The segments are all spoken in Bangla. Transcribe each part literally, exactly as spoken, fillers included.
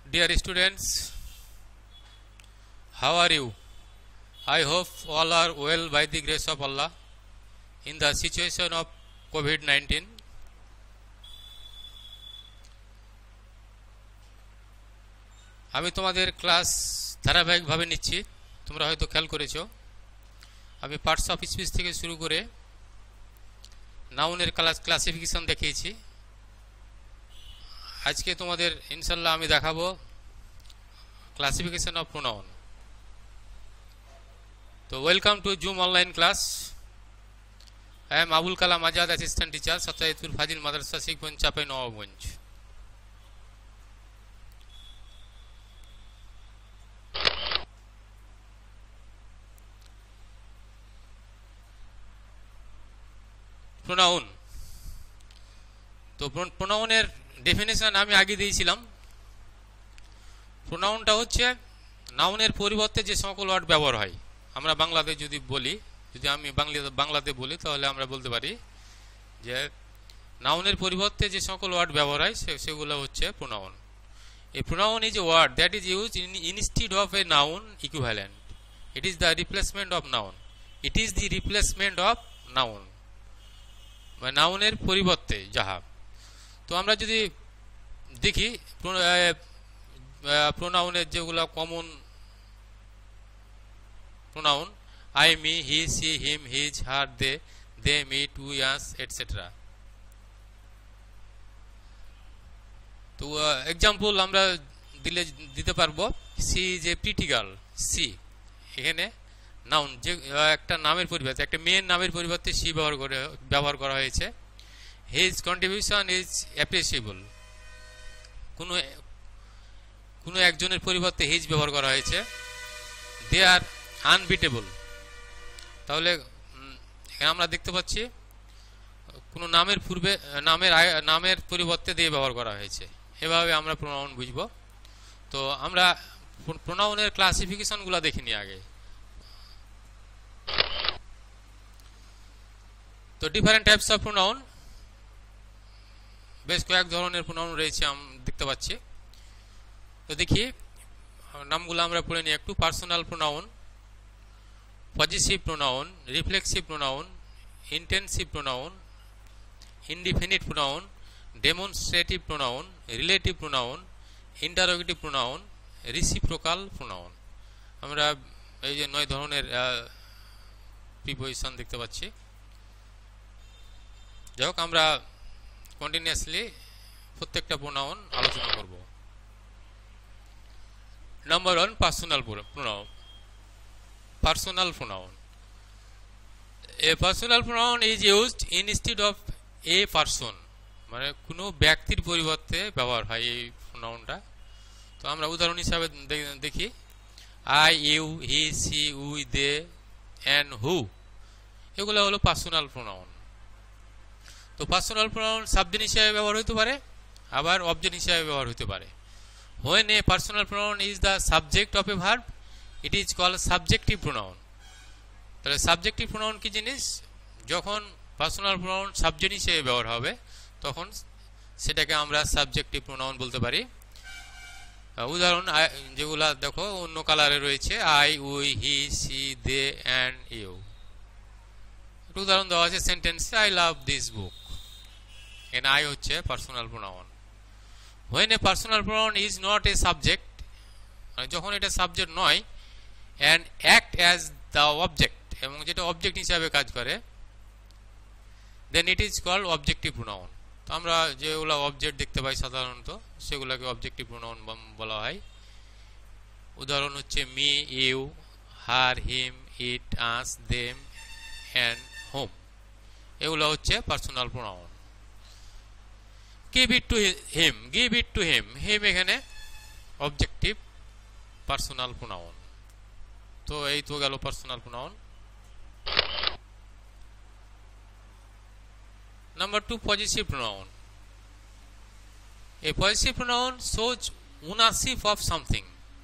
Dear students, how are you? I hope all are well by the grace of Allah in the situation of COVID nineteen. আমি তোমাদের ক্লাস ধারাবাহিকভাবে নিচ্ছি। তোমরা হয়তো খেয়াল করেছো আমি পার্টস অফ স্পিচ থেকে শুরু করে নাউনের ক্লাস ক্লাসিফিকেশন দেখিয়েছি। আজকে তোমাদের ইনশাআল্লাহ আমি দেখাবো ক্লাসিফিকেশন অফ প্রোনাউন। তো welcome to Zoom online class. I am Abul Kalam Azad, assistant teacher, সত্তাইতুল ফাজিল মাদ্রাসা শিখগঞ্জ, চাপাই নবাবগঞ্জ। প্রোনাউন, তো প্রোনাউনের ডেফিনেশন আমি আগে দিয়েছিলাম। প্রোনাউনটা হচ্ছে নাউনের পরিবর্তে যে সকল ওয়ার্ড ব্যবহার হয়। আমরা বাংলাতে যদি বলি, যদি আমি বাংলা বাংলাতে বলি তাহলে আমরা বলতে পারি যে নাউনের পরিবর্তে যে সকল ওয়ার্ড ব্যবহার হয় সেগুলো হচ্ছে pronoun. A pronoun is a word that is used in instead of a noun equivalent. It is the replacement of noun. It is the replacement of noun, মানে নাউনের পরিবর্তে যাহা। তো আমরা যদি দেখি প্রোনাউনের যেগুলো common pronoun, I, me, he, she, him, his, her, they, they, me, to, us, etcetera. তো এক্সাম্পল আমরা দিলে দিতে পারবো, she is a pretty girl. She এখানে নাউন, যে একটা নামের পরিবর্তে, একটা মেয়ের নামের পরিবর্তে সি ব্যবহার করে ব্যবহার করা হয়েছে। His contribution is appreciable. কোনো কোনো একজনের পরিবর্তে হিজ ব্যবহার করা হয়েছে। They are unbeatable. তাহলে এখানে আমরা দেখতে পাচ্ছি কোনো নামের পূর্বে নামের নামের পরিবর্তে দিয়ে ব্যবহার করা হয়েছে। এভাবে আমরা প্রোনাউন বুঝবো। তো আমরা প্রোনাউনের ক্লাসিফিকেশনগুলো দেখিনি আগে। তো ডিফারেন্ট টাইপস অফ প্রোনাউন, বেশ কয়েক ধরনের প্রোনাউন রয়েছে আমরা দেখতে পাচ্ছি। তো দেখি নামগুলো আমরা পড়ে নিই একটু। Personal pronoun, possessive pronoun, reflexive pronoun, intensive pronoun, indefinite pronoun, demonstrative pronoun, relative pronoun, interrogative pronoun, reciprocal pronoun. আমরা এই যে নয় ধরনের প্রিপোজিশন দেখতে পাচ্ছি। যাই হোক, আমরা কন্টিনিউয়াসলি প্রত্যেকটা প্রোনাউন আলোচনা করব। Number one, personal pronoun. Personal pronoun, a personal pronoun is used instead of a person, মানে কোনো ব্যক্তির পরিবর্তে ব্যবহার হয় এই প্রোনাউনটা। তো আমরা উদাহরণ হিসাবে দেখি, I, you, he, she, we, they, and who, এগুলো হলো পার্সোনাল প্রোনাউন। তো পার্সোনাল প্রোনাউন সাবজেক্ট হিসেবে ব্যবহার হতে পারে, আবার অবজেক্ট হিসেবে ব্যবহার হতে পারে। When a personal pronoun is the subject of a verb, it is called subjective pronoun. তাহলে সাবজেক্টিভ প্রোনাউন কি জিনিস? যখন পার্সোনাল প্রোনাউন সাবজেক্ট হিসেবে ব্যবহার হবে তখন সেটাকে আমরা সাবজেক্টিভ প্রোনাউন বলতে পারি। উদাহরণ যেগুলা দেখো অন্য কালারে রয়েছে, I, we, he, she, they, and you. একটা উদাহরণ দেওয়া আছে সেন্টেন্সে, আই লাভ দিস বুক। এখানে আই হচ্ছে personal pronoun. When a personal pronoun is not a subject, যখন এটা সাবজেক্ট নয়, and act as the object, এবং যেটা অবজেক্ট হিসাবে কাজ করে, then it is called objective pronoun. তো আমরা যেগুলো অবজেক্ট দেখতে পাই সাধারণত সেগুলোকে অবজেক্টিভ প্রোনাউন বলা হয়। উদাহরণ হচ্ছে me, you, her, him, it, us, them, and whom. এগুলো হচ্ছে personal pronoun. give it to him, give it to him, him এখানে অবজেক্টিভ পার্সোনাল প্রোনাউন। তো এই তো গেল personal pronoun. Number two, possessive pronoun. A possessive pronoun shows ownership of something.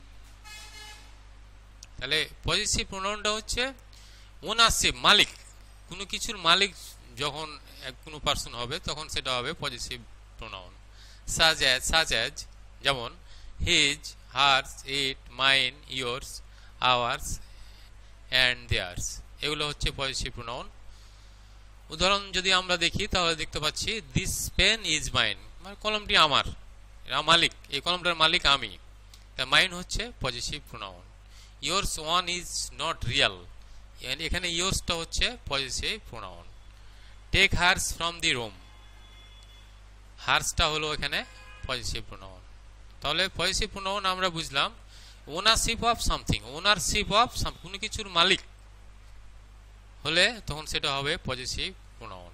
তাহলে পজিটিভ প্রোনাউনটা হচ্ছে ওনারশিপ, মালিক। কোনো কিছুর মালিক যখন কোনো পার্সন হবে তখন সেটা হবে possessive pronoun. Such as, such as, যেমন his, hers, it, mine, yours, ours and theirs, এগুলো হচ্ছে পজিটিভ প্রোনাউন। উদাহরণ যদি আমরা দেখি তাহলে দেখতে পাচ্ছি দিস পেন ইজ মাইন, মানে কলমটি আমার, এরা মালিক, এই কলমটার মালিক আমি, তা মাইন হচ্ছে possessive pronoun. Yours one is not real, এখানে ইয়োর্সটা হচ্ছে possessive pronoun. Take hers from the room, হার্সটা হলো এখানে পজিটিভ প্রোনাউন। তাহলে পজিটিভ প্রোনাউন আমরা বুঝলাম ownership of something, ownership of কোনো কিছুর মালিক হলে তখন সেটা হবে possessive pronoun.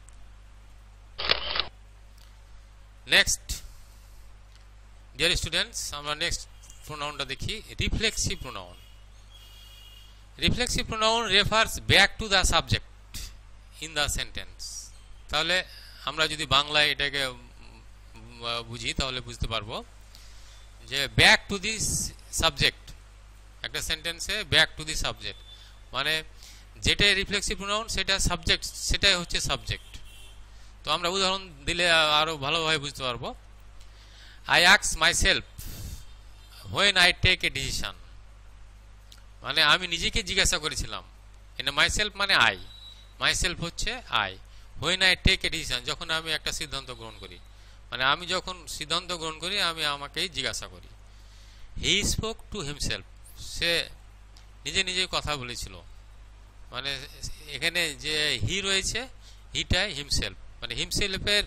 Next dear students, আমরা নেক্সট প্রোনাউনটা দেখি, reflexive pronoun. Reflexive pronoun refers back to the subject in the sentence. তাহলে আমরা যদি বাংলায় এটাকে বুঝি তাহলে বুঝতে পারবো যে ব্যাক টু দি সাবজেক্ট, একটা সেন্টেন্সে ব্যাক টু দি সাবজেক্ট মানে যেটাই রিফ্লেক্সিভ প্রোনাউন সেটা সাবজেক্ট, সেটাই হচ্ছে সাবজেক্ট। তো আমরা উদাহরণ দিলে আরো ভালোভাবে বুঝতে পারবো। I ask myself when I take a decision, মানে আমি নিজেকে জিজ্ঞাসা করেছিলাম, এখানে মাইসেলফ মানে আই, মাইসেলফ হচ্ছে I, when I take a decision যখন আমি একটা সিদ্ধান্ত গ্রহণ করি, মানে আমি যখন সিদ্ধান্ত গ্রহণ করি আমি আমাকেই জিজ্ঞাসা করি। হি স্পোক টু হিমসেলফ, সে নিজে নিজে কথা বলেছিল, মানে এখানে যে হি রয়েছে হিটাই হিমসেলফ, মানে হিমসেলফের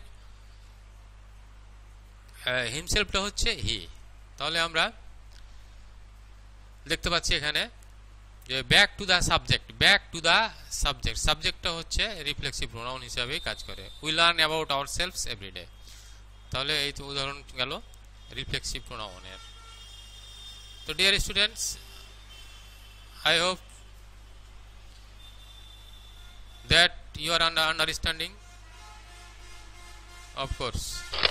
হিমসেলফটা হচ্ছে হি। তাহলে আমরা দেখতে পাচ্ছি এখানে যে back to the subject, back to the subject, সাবজেক্টটা হচ্ছে রিফ্লেক্সিভ প্রোনাউন হিসাবে কাজ করে। We learn about ourselves everyday, তাহলে এই তো উদাহরণ গেল রিফ্লেক্সিভ প্রোনাউনের। তো dear students, I hope that you are under understanding. Of course,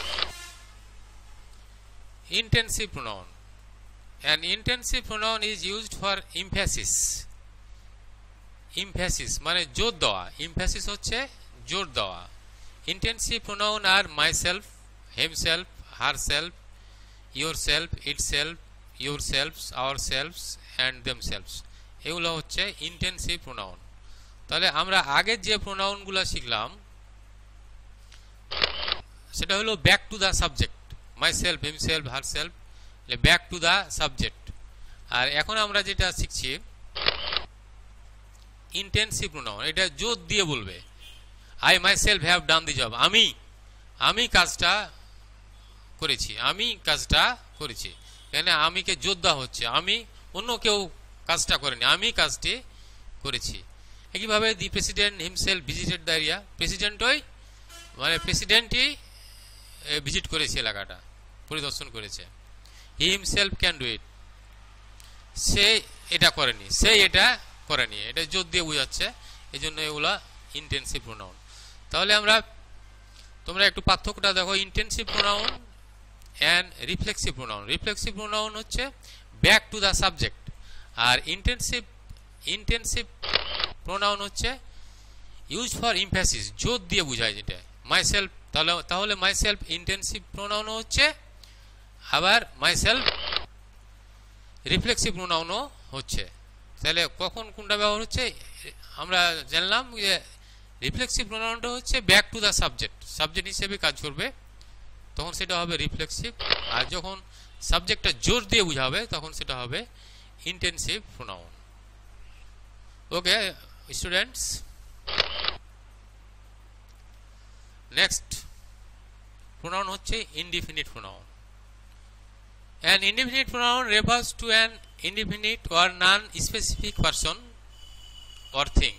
intensive pronoun, an intensive pronoun is used for emphasis, emphasis মানে জোর দেওয়া, emphasis হচ্ছে জোর দেওয়া। intensive pronoun are myself, himself, herself, yourself, itself, yourselves, ourselves and themselves, এগুলো হচ্ছে intensive pronoun। তাহলে আমরা আগের যে প্রোনাউনগুলো শিখলাম সেটা হলো back to the subject, myself, himself, herself, back to the subject. আর এখন আমরা যেটা শিখছি ইন্টেন্সিভ প্রোনাউন, এটা জোর দিয়ে বলবে। I myself have done the job, আমি আমি কাজটা করেছি, আমি কাজটা করেছি, এখানে আমিকে জোর দেওয়া হচ্ছে, আমি, অন্য কেউ কাজটা করেনি, আমি কাজটি করেছি। একইভাবে the president himself visited the area, প্রেসিডেন্টই মানে প্রেসিডেন্টই ভিজিট করেছে, এলাকাটা পরিদর্শন করেছে। He himself can do it, সে এটা করেনি, সে এটা করেনি, এটা জোর দিয়ে বোঝাচ্ছে, এই জন্য এগুলা ইন্টেন্সিভ প্রোনাউন। তাহলে আমরা তোমরা একটু পার্থক্যটা দেখো, intensive pronoun and reflexive pronoun. Reflexive pronoun হচ্ছে ব্যাক টু দ্য সাবজেক্ট, আর ইন্টেন্সিভ ইন্টেন্সিভ প্রোনাউন হচ্ছে ইউজ ফর এমফ্যাসিস, জোর দিয়ে বোঝায় যেটা। মাইসেলফ, তাহলে তাহলে মাইসেলফ ইন্টেন্সিভ প্রোনাউন হচ্ছে, আবার মাইসেলফ রিফ্লেক্সিভ প্রোনাউনও হচ্ছে। তাহলে কখন কোনটা ব্যবহার হচ্ছে আমরা জানলাম যে রিফ্লেক্সিভ প্রোনাউনটা হচ্ছে back to the subject, subject হিসেবে কাজ করবে, তখন সেটা হবে রিফ্লেক্সিভ। আর যখন সাবজেক্টটা জোর দিয়ে বোঝাবে তখন সেটা হবে intensive pronoun. Okay students, next pronoun হচ্ছে indefinite pronoun. An indefinite pronoun refers to an indefinite or non-specific person or thing.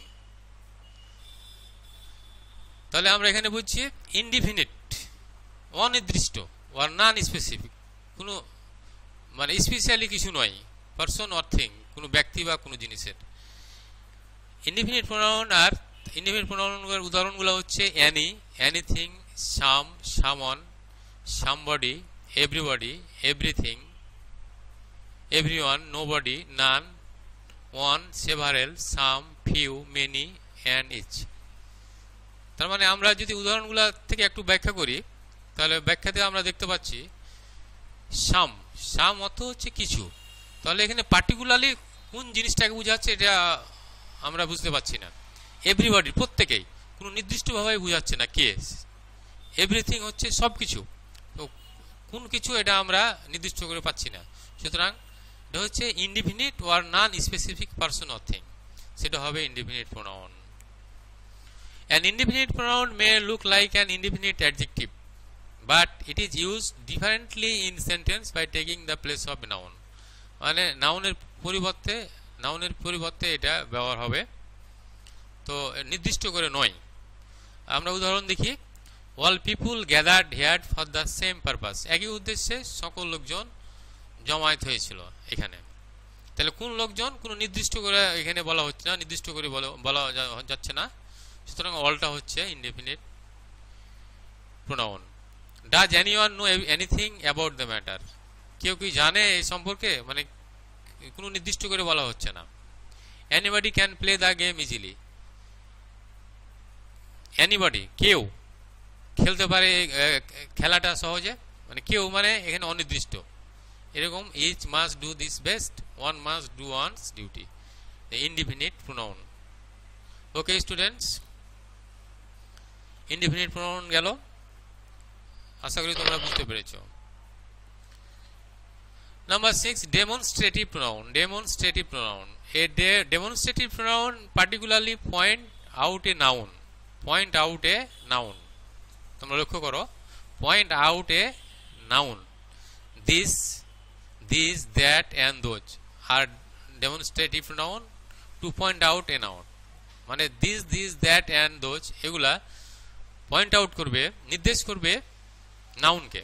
তাহলে আমরা এখানে বুঝছি ইনডিফিনিট, অনির্দিষ্ট, or non-specific, কোনো মানে স্পেশালি কিছু নয়, পারসন অর থিং, কোনো ব্যক্তি বা কোনো জিনিসের। ইনডিফিনিট প্রোনাউন আর ইনডিফিনিট প্রোনাউনের উদাহরণগুলো হচ্ছে any, anything, some, someone, somebody, everybody, everything, everyone, nobody, none, one, several, some, few, many and each। তার মানে আমরা যদি উদাহরণগুলো থেকে একটু ব্যাখ্যা করি তাহলে ব্যাখ্যাতে আমরা দেখতে পাচ্ছি সাম, সাম অর্থ হচ্ছে কিছু। তাহলে এখানে পার্টিকুলারলি কোন জিনিসটাকে বোঝাচ্ছে এটা আমরা বুঝতে পারছি না। এভরিবডি, প্রত্যেকেই, কোনো নির্দিষ্টভাবে বোঝাচ্ছে না কে। এভরিথিং হচ্ছে সব কিছু, তো কোন কিছু এটা আমরা নির্দিষ্ট করে পাচ্ছি না। সুতরাং এটা হচ্ছে indefinite or non specific person or thing, সেটা হবে indefinite pronoun. An indefinite pronoun may look like an indefinite adjective, but it is used differently in sentence by taking the place of noun. মানে নাউনের পরিবর্তে নাউনের পরিবর্তে এটা ব্যবহার হবে, তো নির্দিষ্ট করে নয়। আমরা উদাহরণ দেখি। All people gathered here for the same purpose, একই উদ্দেশ্যে সকল লোকজন জমায়েত হয়েছিল এখানে। তাহলে কোন লোকজন, কোনো নির্দিষ্ট করে এখানে বলা হচ্ছে না, নির্দিষ্ট করে বলা যাচ্ছে না, সুতরাং অলটা হচ্ছে indefinite pronoun. Does anyone know anything about the matter, কেউ কি জানে এই সম্পর্কে, মানে কোনো নির্দিষ্ট করে বলা হচ্ছে না। Anybody can play the game easily, anybody কেউ খেলতে পারে খেলাটা সহজে, মানে কেউ মানে এখানে অনির্দিষ্ট। এরকম each must do this best, one must do one's duty, indefinite pronoun. Okay students, indefinite pronoun গেল, আশা করি তোমরা বুঝতে পেরেছো। Number six, demonstrative pronoun. Demonstrative pronoun, a demonstrative pronoun particularly point out a noun, point out a noun. তোমরা লক্ষ্য করো, point out a noun. This, this, that and those are demonstrative pronoun to point out a noun. মানে this, this, that and those এগুলা পয়েন্ট আউট করবে, নির্দেশ করবে নাউনকে।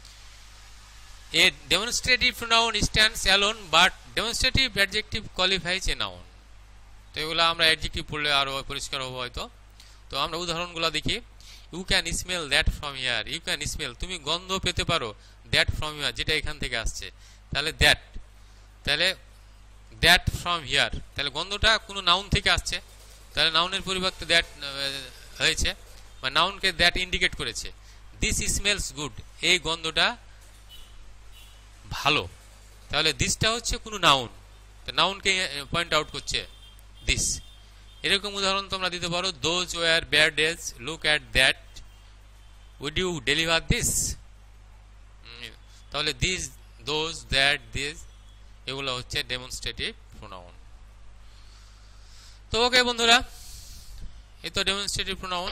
A demonstrative pronoun stands alone but demonstrative adjective qualifies a noun. তো এগুলো আমরা অ্যাডজেক্টিভ পড়লে আরো পরিষ্কার হবে হয়তো। তো আমরা উদাহরণগুলো দেখি। You can smell that from here, you can smell, তুমি গন্ধ পেতে পারো, দ্যাট ফ্রম হিয়ার, যেটা এখান থেকে আসছে। তাহলে দ্যাট, তাহলে দ্যাট ফ্রম হিয়ার, তাহলে গন্ধটা কোনো নাউন থেকে আসছে, তাহলে নাউনের পরিবর্তে দ্যাট হয়েছে, বা নাউনকে দ্যাট ইন্ডিকেট করেছে। দিস স্মেলস গুড, এই গন্ধটা ভালো, তাহলে দিসটা হচ্ছে কোনো নাউন, নাউনকে পয়েন্ট আউট করছে দিস। এরকম উদাহরণ তোমরা দিতে পারো। Those were bad days, look at that, would you deliver this. তাহলে দিস, দোজ, দ্যাট, দিস এগুলো হচ্ছে ডেমনস্ট্রেটিভ প্রোনাউন। তো ওকে বন্ধুরা, এই তো ডেমনস্ট্রেটিভ প্রোনাউন।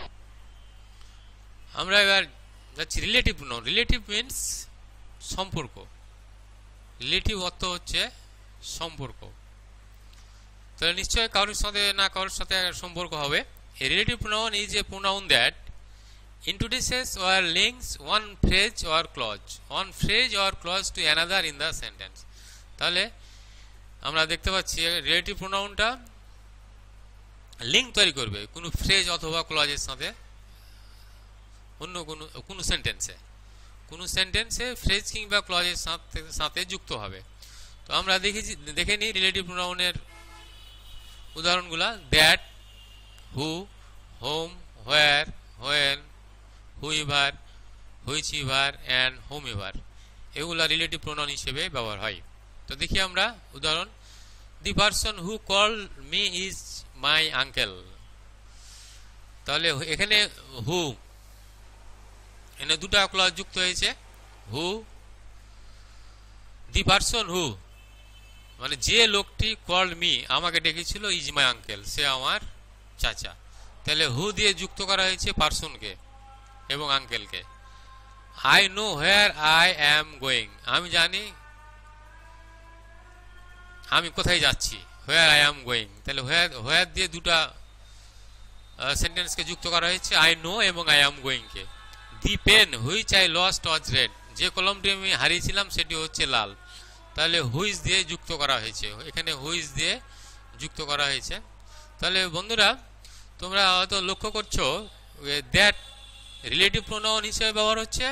আমরা এবার যাচ্ছি রিলেটিভ প্রোনাউন। রিলেটিভ মিন্স সম্পর্ক, রিলেটিভ অর্থ হচ্ছে সম্পর্ক। তাহলে নিশ্চয়ই কারোর সাথে না কারোর সাথে সম্পর্ক হবে। A relative pronoun is a pronoun that introduces or links one phrase or clause, one phrase or clause to another in the sentence. তাহলে আমরা দেখতে পাচ্ছি রিলেটিভ প্রোনাউনটা লিঙ্ক তৈরি করবে কোনো ফ্রেজ অথবা ক্লজের সাথে, অন্য কোনো কোনো সেন্টেন্সে, কোনো সেন্টেন্সে ফ্রেজ কিংবা ক্লজের সাথে সাথে যুক্ত হবে। তো আমরা দেখেছি, দেখে নিই রিলেটিভ প্রোনাউনের উদাহরণগুলা। That, who, whom, where, when, whoever, whichever and whomever এগুলা রিলেটিভ প্রোনাউন হিসেবে ব্যবহার হয়। তো দেখি আমরা উদাহরণ। The person who call me is my uncle. তাহলে এখানে হু, এখানে দুটা ক্লজ যুক্ত হয়েছে। হু, দি পারসন হু মানে যে লোকটি কল মি আমাকে ডেকেছিল, ইজ মাই আঙ্কেল সে আমার চাচা। তাহলে হু দিয়ে যুক্ত করা হয়েছে পারসনকে এবং আঙ্কেলকে। I know where I am going, আমি জানি আমি কোথায় যাচ্ছি, হোয়ার আই অ্যাম গোয়িং। তাহলে হোয়ার, হোয়ার দিয়ে দুটা সেন্টেন্সকে যুক্ত করা হয়েছে, আই নো এবং আই অ্যাম গোয়িং কে। The pen which I lost was red, যে কলমটি আমি হারিয়েছিলাম সেটি হচ্ছে লাল। তাহলে হুইচ দিয়ে যুক্ত করা হয়েছে, এখানে হুইচ দিয়ে যুক্ত করা হয়েছে। তাহলে বন্ধুরা তোমরা হয়তো লক্ষ্য করছো দ্যাট রিলেটিভ প্রোনাউন হিসেবে ব্যবহার হচ্ছে,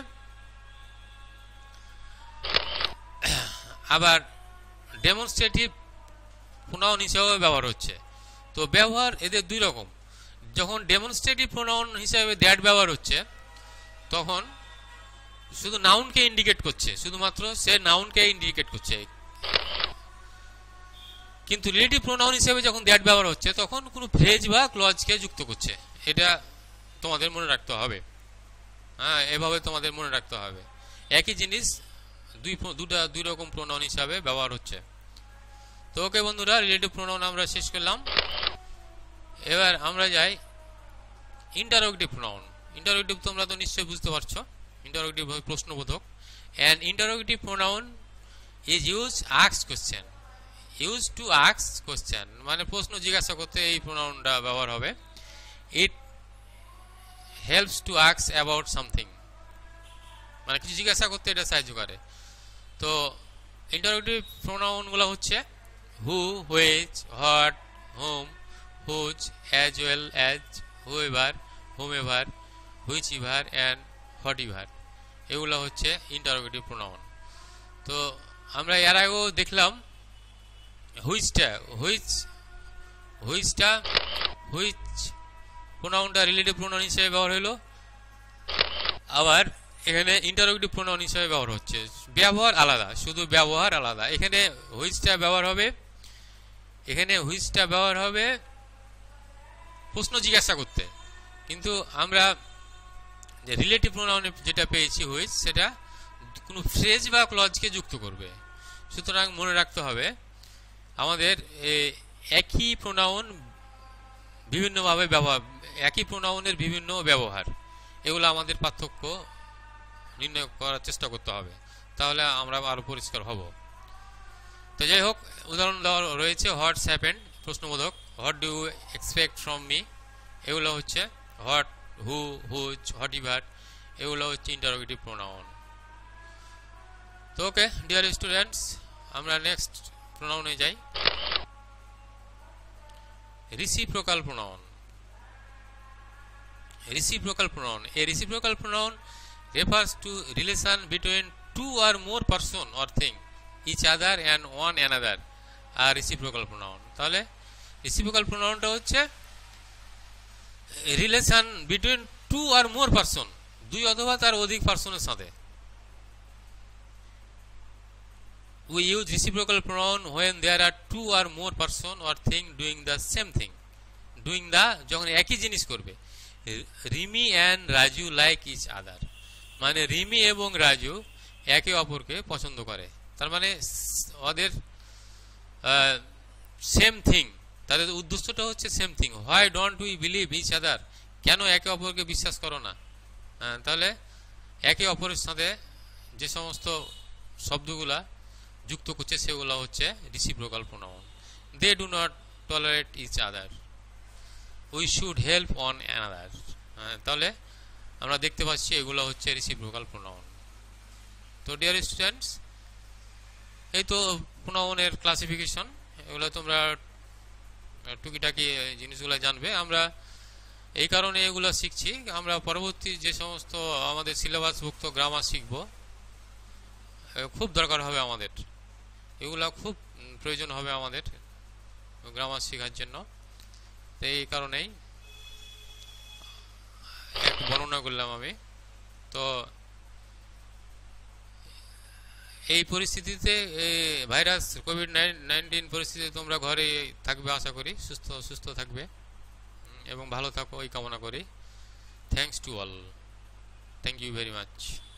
আবার ডেমনস্ট্রেটিভ প্রোনাউন হিসেবে ব্যবহার হচ্ছে। তো ব্যবহার এদের দুই রকম। যখন ডেমনস্ট্রেটিভ প্রোনাউন হিসেবে দ্যাট ব্যবহার হচ্ছে তখন শুধু নাউনকে ইন্ডিকেট করছে, শুধুমাত্র সে নাউনকে ইন্ডিকেট করছে। কিন্তু রিলেটিভ প্রোনাউন হিসেবে যখন দ্যাট ব্যবহার হচ্ছে তখন কোনো ফ্রেজ বা ক্লজকে যুক্ত করছে। এটা তোমাদের মনে রাখতে হবে। হ্যাঁ, এভাবে তোমাদের মনে রাখতে হবে। একই জিনিস দুই দুটা দুই রকম প্রোনাউন হিসাবে ব্যবহার হচ্ছে। তো ওকে বন্ধুরা, রিলেটিভ প্রোনাউন আমরা শেষ করলাম। এবার আমরা যাই ইন্টারোগেটিভ প্রোনাউন। ইন্টারোগেটিভ তোমরা তো নিশ্চয়ই বুঝতে পারছো, ইন্টারোগেটিভ প্রশ্নবোধক। And interrogative pronoun is use ask question. Use to ask question মানে প্রশ্ন জিজ্ঞাসা করতে এই প্রোনাউনটা ব্যবহার হবে। It helps to ask about something, মানে কিছু জিজ্ঞাসা করতে এটা সাহায্য করে। তো ইন্টারোগেটিভ প্রোনাউনগুলো হচ্ছে who, which, what, whom, whose, as well as, whoever, whomever, whichever and whatever. এগুলো হচ্ছে ইন্টারোগেটিভ প্রোনাউন। তো আমরা এর আগেও দেখলাম হুইচটা, হুইচ হুইচটা হুইচ প্রোনাউনটা রিলেটিভ প্রোনাউন হিসেবে ব্যবহার হলো, আবার এখানে ইন্টারোগেটিভ প্রোনাউন হিসেবে ব্যবহার হচ্ছে। ব্যবহার আলাদা, শুধু ব্যবহার আলাদা। এখানে হুইচটা ব্যবহার হবে, এখানে হুইচটা ব্যবহার হবে প্রশ্ন জিজ্ঞাসা করতে। কিন্তু আমরা যে রিলেটিভ প্রোনাউন যেটা পেয়েছি হুইচ, সেটা কোনো ফ্রেজ বা ক্লজকে যুক্ত করবে। সুতরাং মনে রাখতে হবে আমাদের একই প্রোনাউন বিভিন্নভাবে ব্যবহার, একই প্রোনাউনের বিভিন্ন ব্যবহার, এগুলো আমাদের পার্থক্য নির্ণয় করার চেষ্টা করতে হবে, তাহলে আমরা আরো পরিষ্কার হব। তো যাই হোক, উদাহরণ দেওয়া রয়েছে হোয়াটস হ্যাপেন্ড প্রশ্নবোধক, what do you expect from me, এগুলো হচ্ছে what, who, whose, whatever, এগুলো হচ্ছে ইন্টারোগেটিভ প্রোনাউন। তো ওকে ডিয়ার স্টুডেন্টস, আমরা নেক্সট প্রোনাউনে যাই। Reciprocal pronoun. Reciprocal pronoun. A reciprocal pronoun refers to relation between two or more person or thing, each other and one another. A reciprocal pronoun. তাহলে reciprocal pronounটা হচ্ছে relation between two or more person, দুই অথবা তার অধিক পারসনের সাথে। We use reciprocal pronoun when there are two or more person or thing doing the same thing. Doing the যখন একই জিনিস করবে। Rimi and Raju like each other, মানে রিমি এবং রাজু একে অপরকে পছন্দ করে। তার মানে ওদের সেম থিং, তাদের উদ্দেশ্যটা হচ্ছে same thing. Why don't we believe each other, কেন একে অপরকে বিশ্বাস করো না? তাহলে একে অপরের সাথে যে সমস্ত শব্দগুলা যুক্ত করছে সেগুলো হচ্ছে reciprocal pronoun. They do not tolerate each other, we should help one another. তাহলে আমরা দেখতে পাচ্ছি এগুলো হচ্ছে রিসিপ্রোকাল প্রোনাউন। তো ডিয়ার স্টুডেন্টস, এই তো প্রোনাউনের ক্লাসিফিকেশন, এগুলো তোমরা টুকিটাকি জিনিসগুলো জানবে। আমরা এই কারণে এগুলো শিখছি, আমরা পরবর্তী যে সমস্ত আমাদের সিলেবাসভুক্ত গ্রামার শিখব, খুব দরকার হবে আমাদের, এগুলো খুব প্রয়োজন হবে আমাদের গ্রামার শেখার জন্য। তো এই কারণেই একটু বর্ণনা করলাম আমি। তো এই পরিস্থিতিতে ভাইরাস কোভিড নাইন্টিন পরিস্থিতিতে তোমরা ঘরে থাকবে, আশা করি সুস্থ সুস্থ থাকবে এবং ভালো থাকো এই কামনা করি। Thanks to all, thank you very much.